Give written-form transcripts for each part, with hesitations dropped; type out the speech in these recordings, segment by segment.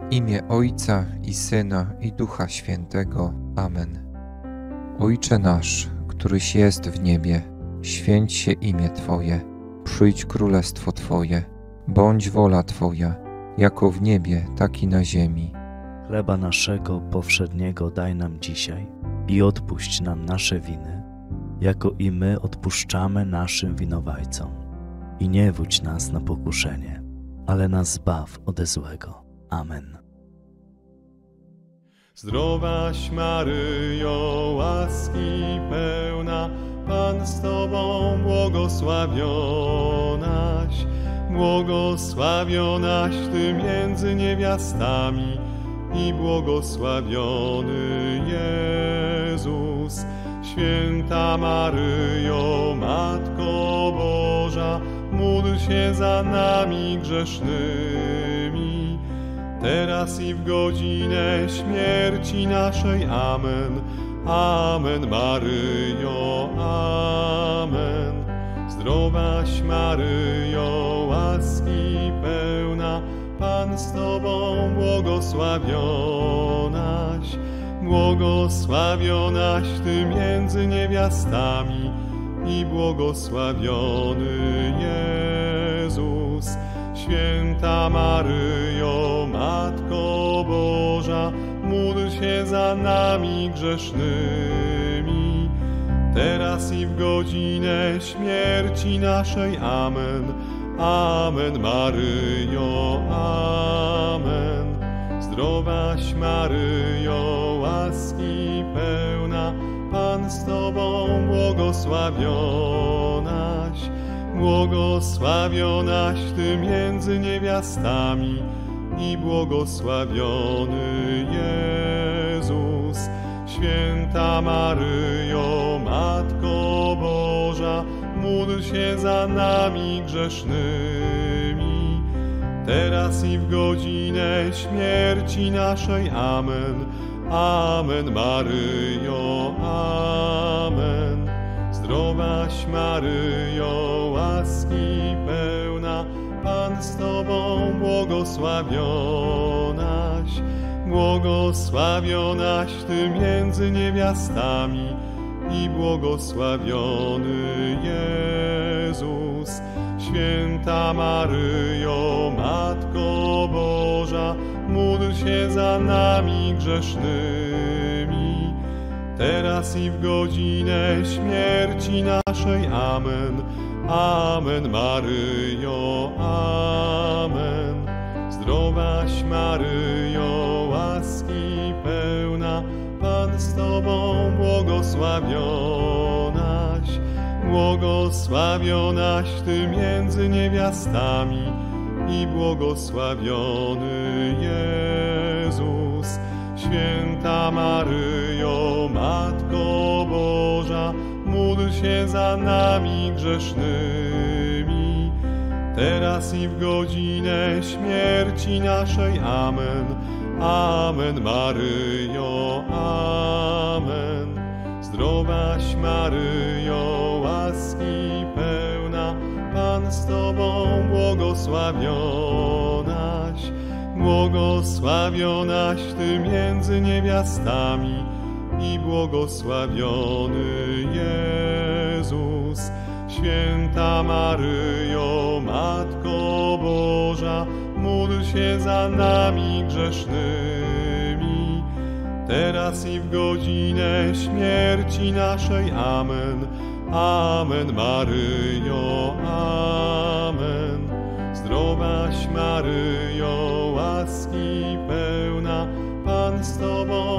W imię Ojca i Syna i Ducha Świętego. Amen. Ojcze nasz, któryś jest w niebie, święć się imię Twoje, przyjdź królestwo Twoje, bądź wola Twoja, jako w niebie, tak i na ziemi. Chleba naszego powszedniego daj nam dzisiaj i odpuść nam nasze winy, jako i my odpuszczamy naszym winowajcom. I nie wódź nas na pokuszenie, ale nas zbaw ode złego. Amen. Zdrowaś Maryjo, łaski pełna, Pan z Tobą, błogosławionaś, błogosławionaś Ty między niewiastami i błogosławiony Jezus. Święta Maryjo, Matko Boża, módl się za nami grzesznymi, teraz i w godzinę śmierci naszej. Amen. Amen, Maryjo, amen. Zdrowaś Maryjo, łaski pełna, Pan z Tobą, błogosławionaś, błogosławionaś Ty między niewiastami i błogosławiony Jezus. Święta Maryjo, Matko Boża, módl się za nami grzesznymi, teraz i w godzinę śmierci naszej. Amen. Amen, Maryjo, amen. Zdrowaś Maryjo, łaski pełna, Pan z Tobą, błogosławionaś, błogosławionaś Ty między niewiastami i błogosławiony Jezus. Święta Maryjo, Matko Boża, módl się za nami grzesznymi, teraz i w godzinę śmierci naszej. Amen. Amen, Maryjo, amen. Zdrowaś Maryjo, łaski pełna, Pan z Tobą, błogosławionaś, błogosławionaś Ty między niewiastami i błogosławiony Jezus. Święta Maryjo, Matko Boża, módl się za nami grzesznymi, teraz i w godzinę śmierci naszej. Amen. Amen, Maryjo, amen. Zdrowaś Maryjo, łaski pełna, Pan z Tobą, błogosławionaś, błogosławionaś Ty między niewiastami i błogosławiony Jezus. Święta Maryjo, Matko Boża, módl się za nami grzesznymi, teraz i w godzinę śmierci naszej. Amen. Amen, Maryjo, amen. Zdrowaś Maryjo, łaski pełna, Pan z Tobą, błogosławionaś, błogosławionaś Ty między niewiastami i błogosławiony Jezus. Święta Maryjo, Matko Boża, módl się za nami grzesznymi, teraz i w godzinę śmierci naszej. Amen. Amen, Maryjo, amen. Zdrowaś Maryjo, łaski pełna, Pan z Tobą,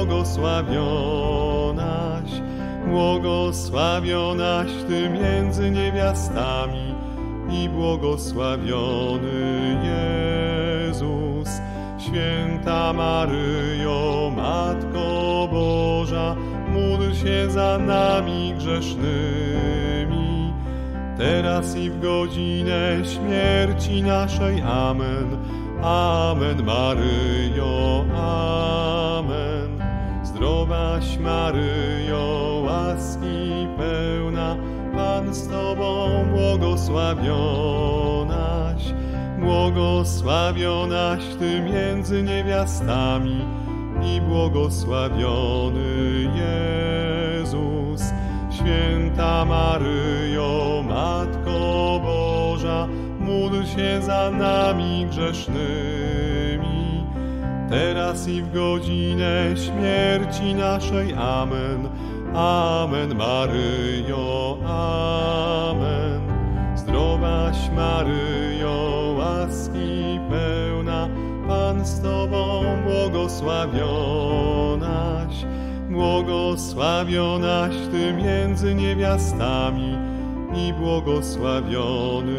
błogosławionaś, błogosławionaś Ty między niewiastami i błogosławiony Jezus. Święta Maryjo, Matko Boża, módl się za nami grzesznymi, teraz i w godzinę śmierci naszej. Amen. Amen, Maryjo, amen. Zdrowaś Maryjo, łaski pełna, Pan z Tobą, błogosławionaś, Błogosławionaś Ty między niewiastami i błogosławiony Jezus. Święta Maryjo, Matko Boża, módl się za nami grzesznymi, teraz i w godzinę śmierci naszej. Amen. Amen, Maryjo, amen. Zdrowaś Maryjo, łaski pełna, Pan z Tobą, błogosławionaś. Błogosławionaś Ty między niewiastami i błogosławiony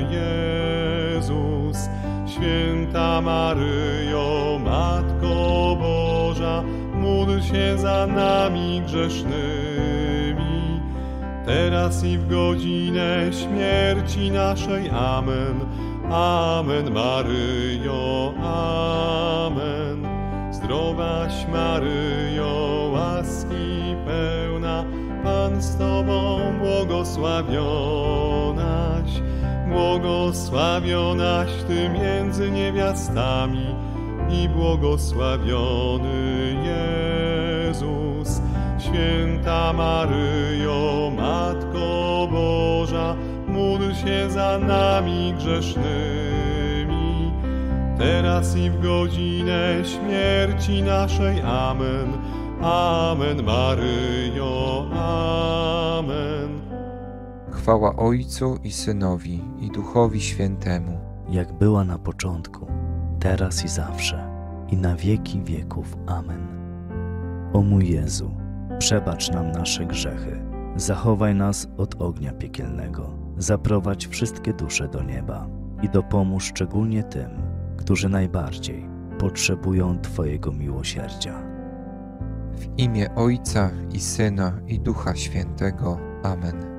Jezus. Święta Maryjo, Matko Boża, módl się za nami grzesznymi, teraz i w godzinę śmierci naszej. Amen. Amen, Maryjo, amen. Zdrowaś Maryjo, łaski pełna, Pan z Tobą, błogosławionaś. Błogosławionaś Ty między niewiastami i błogosławiony Jezus. Święta Maryjo, Matko Boża, módl się za nami grzesznymi, teraz i w godzinę śmierci naszej. Amen. Amen, Maryjo, amen. Chwała Ojcu i Synowi, i Duchowi Świętemu, jak była na początku, teraz i zawsze, i na wieki wieków. Amen. O mój Jezu, przebacz nam nasze grzechy, zachowaj nas od ognia piekielnego, zaprowadź wszystkie dusze do nieba i dopomóż szczególnie tym, którzy najbardziej potrzebują Twojego miłosierdzia. w imię Ojca i Syna, i Ducha Świętego. Amen.